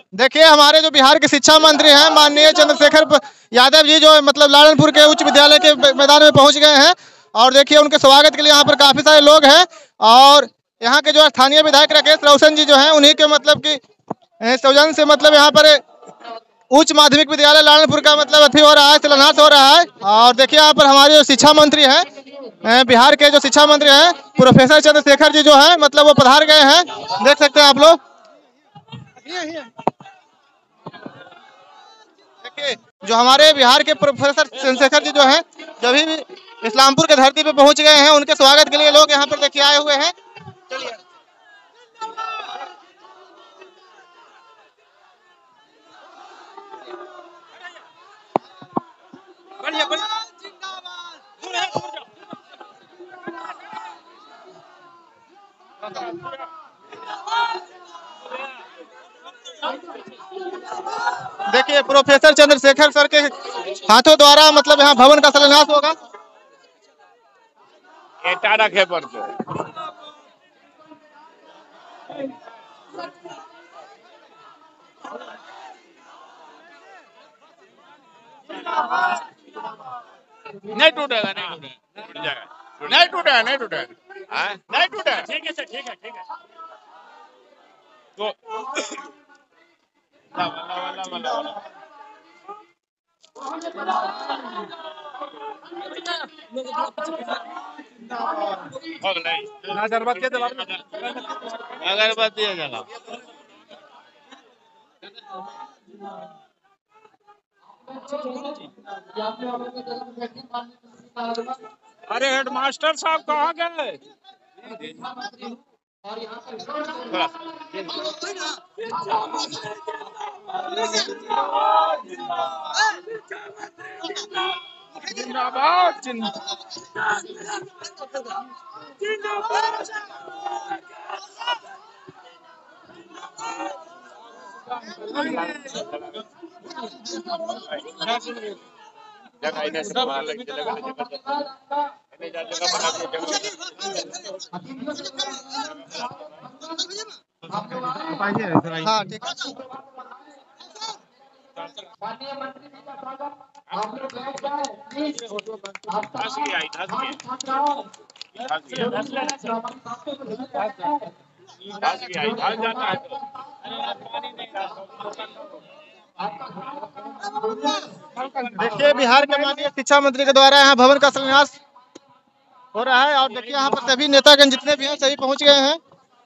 देखिए हमारे जो बिहार के शिक्षा मंत्री हैं माननीय चंद्रशेखर यादव जी जो मतलब लालनपुर के उच्च विद्यालय के मैदान में पहुंच गए हैं और देखिए उनके स्वागत के लिए यहाँ पर काफी सारे लोग हैं और यहाँ के जो स्थानीय विधायक राकेश रोशन जी जो हैं उन्हीं के मतलब की सौजन्य से मतलब यहाँ पर उच्च माध्यमिक विद्यालय लालनपुर का मतलब अथी हो रहा है, शिलान्यास हो रहा है। और देखिए यहाँ पर हमारे जो शिक्षा मंत्री हैं बिहार के जो शिक्षा मंत्री हैं प्रोफेसर चंद्रशेखर जी जो है मतलब वो पधार गए हैं, देख सकते हैं आप लोग। देखिए जो हमारे बिहार के प्रोफेसर चंद्रशेखर जी जो हैं जब भी इस्लामपुर के धरती पे पहुंच गए हैं उनके स्वागत के लिए लोग यहाँ पर देखिए आए हुए हैं। चलिए देखिए प्रोफेसर चंद्रशेखर सर के हाथों द्वारा मतलब यहाँ भवन का शिलान्यास होगा। रखे पर नहीं टूटेगा, नहीं टूटेगा, टूट जाएगा, नहीं टूटेगा, नहीं टूटेगा, नहीं टूटेगा। ठीक है सर, ठीक है, ठीक है। तो अगरबत्ती जला अरे हेडमास्टर साहब कहाँ गए? जिंदाबाद हाँ ठीक है। देखिए बिहार के माननीय शिक्षा मंत्री के द्वारा यहाँ भवन का शिलान्यास हो रहा है और देखिए यहाँ पर सभी नेतागण जितने भी हैं सभी पहुंच गए हैं।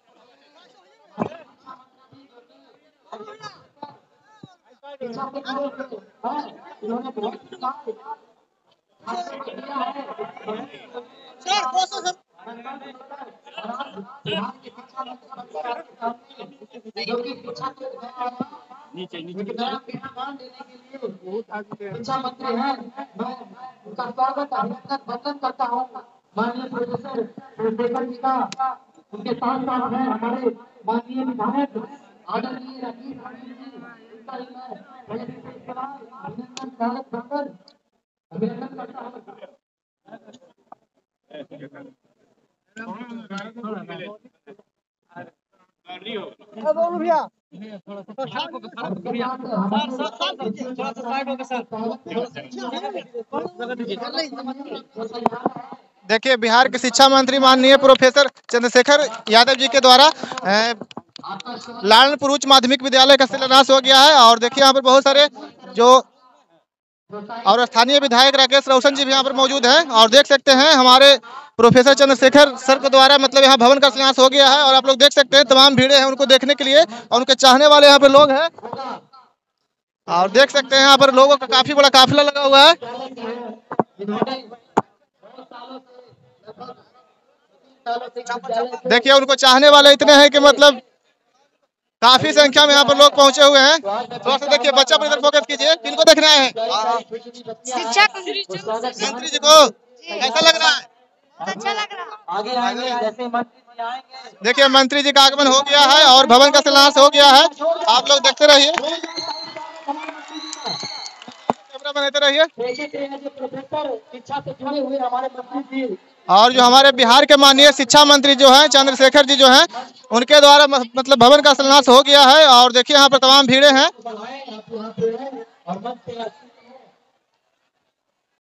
नीचे शिक्षा मंत्री हैं, मैं उनका स्वागत अभिनंदन वंदन करता हूँ। माननीय प्रोफेसर चंद्रशेखर जी का उनके साथ साथ हैं हमारे माननीय विधायक आदरणीय राकेश रोशन जी, उनका मैं अभिनंदन करता हूँ। भैया देखिए बिहार के शिक्षा मंत्री माननीय प्रोफेसर चंद्रशेखर यादव जी के द्वारा लालनपुर उच्च माध्यमिक विद्यालय का शिलान्यास हो गया है और देखिए यहाँ पर बहुत सारे जो और स्थानीय विधायक राकेश रोशन जी भी यहाँ पर मौजूद हैं और देख सकते हैं हमारे प्रोफेसर चंद्रशेखर सर के द्वारा मतलब यहाँ भवन का शिलान्यास हो गया है और आप लोग देख सकते हैं तमाम भीड़े हैं उनको देखने के लिए और उनके चाहने वाले यहाँ पर लोग हैं और देख सकते हैं यहाँ पर लोगों का काफी बड़ा काफिला लगा हुआ है। देखिए उनको चाहने वाले इतने हैं कि मतलब काफी संख्या में यहाँ पर लोग पहुंचे हुए हैं। थोड़ा सा देखिए बच्चा पर इधर फोकस कीजिए, किनको देखना है? शिक्षा मंत्री जी को कैसा लग रहा है? अच्छा लग रहा है। आगे आएंगे जैसे मंत्री जी आएंगे। देखिए मंत्री जी का आगमन हो गया है और भवन का शिलान्यास हो गया है, आप लोग देखते रहिए। बनाते रहिए। देखते हैं जो प्रोफेसर शिक्षा से जुड़े हुए हमारे मंत्री जी, और जो हमारे बिहार के माननीय शिक्षा मंत्री जो हैं चंद्रशेखर जी जो हैं, उनके द्वारा मतलब भवन का शिलान्यास हो गया है। और देखिए यहाँ पर तमाम भीड़े हैं। बढ़ाएं आप यहाँ पे हैं और मंच पे